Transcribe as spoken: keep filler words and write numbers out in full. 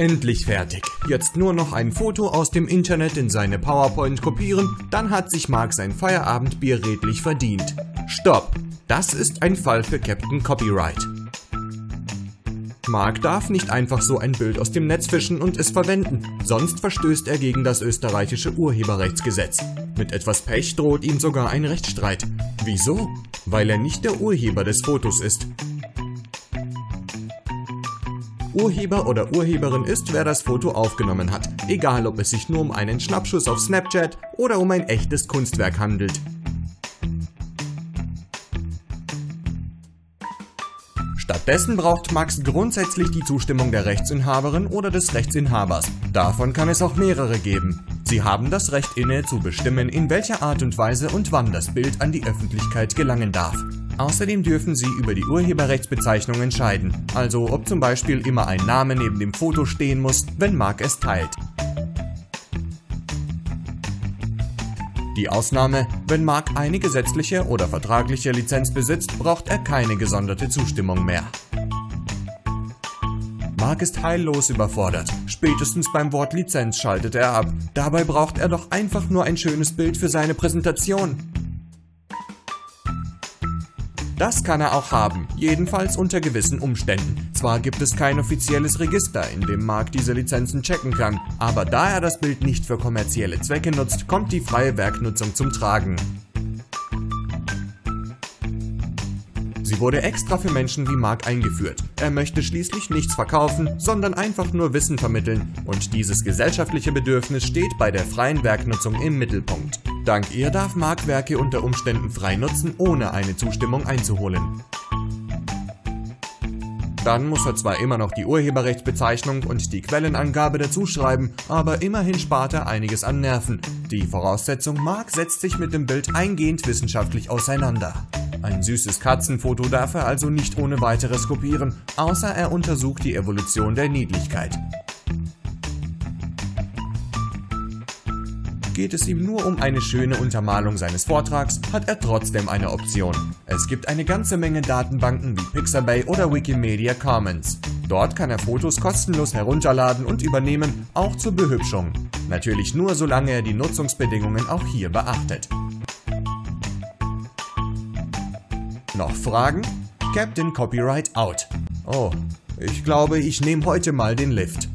Endlich fertig. Jetzt nur noch ein Foto aus dem Internet in seine PowerPoint kopieren, dann hat sich Mark sein Feierabendbier redlich verdient. Stopp! Das ist ein Fall für Captain Copyright. Mark darf nicht einfach so ein Bild aus dem Netz fischen und es verwenden, sonst verstößt er gegen das österreichische Urheberrechtsgesetz. Mit etwas Pech droht ihm sogar ein Rechtsstreit. Wieso? Weil er nicht der Urheber des Fotos ist. Urheber oder Urheberin ist, wer das Foto aufgenommen hat, egal ob es sich nur um einen Schnappschuss auf Snapchat oder um ein echtes Kunstwerk handelt. Stattdessen braucht Max grundsätzlich die Zustimmung der Rechtsinhaberin oder des Rechtsinhabers. Davon kann es auch mehrere geben. Sie haben das Recht inne, zu bestimmen, in welcher Art und Weise und wann das Bild an die Öffentlichkeit gelangen darf. Außerdem dürfen sie über die Urheberrechtsbezeichnung entscheiden, also ob zum Beispiel immer ein Name neben dem Foto stehen muss, wenn Mark es teilt. Die Ausnahme: Wenn Mark eine gesetzliche oder vertragliche Lizenz besitzt, braucht er keine gesonderte Zustimmung mehr. Mark ist heillos überfordert. Spätestens beim Wort Lizenz schaltet er ab. Dabei braucht er doch einfach nur ein schönes Bild für seine Präsentation. Das kann er auch haben, jedenfalls unter gewissen Umständen. Zwar gibt es kein offizielles Register, in dem Mark diese Lizenzen checken kann, aber da er das Bild nicht für kommerzielle Zwecke nutzt, kommt die freie Werknutzung zum Tragen. Sie wurde extra für Menschen wie Mark eingeführt. Er möchte schließlich nichts verkaufen, sondern einfach nur Wissen vermitteln, und dieses gesellschaftliche Bedürfnis steht bei der freien Werknutzung im Mittelpunkt. Dank ihr darf Mark Werke unter Umständen frei nutzen, ohne eine Zustimmung einzuholen. Dann muss er zwar immer noch die Urheberrechtsbezeichnung und die Quellenangabe dazu schreiben, aber immerhin spart er einiges an Nerven. Die Voraussetzung: Mark setzt sich mit dem Bild eingehend wissenschaftlich auseinander. Ein süßes Katzenfoto darf er also nicht ohne weiteres kopieren, außer er untersucht die Evolution der Niedlichkeit. Geht es ihm nur um eine schöne Untermalung seines Vortrags, hat er trotzdem eine Option. Es gibt eine ganze Menge Datenbanken wie Pixabay oder Wikimedia Commons. Dort kann er Fotos kostenlos herunterladen und übernehmen, auch zur Behübschung. Natürlich nur, solange er die Nutzungsbedingungen auch hier beachtet. Noch Fragen? Captain Copyright out. Oh, ich glaube, ich nehme heute mal den Lift.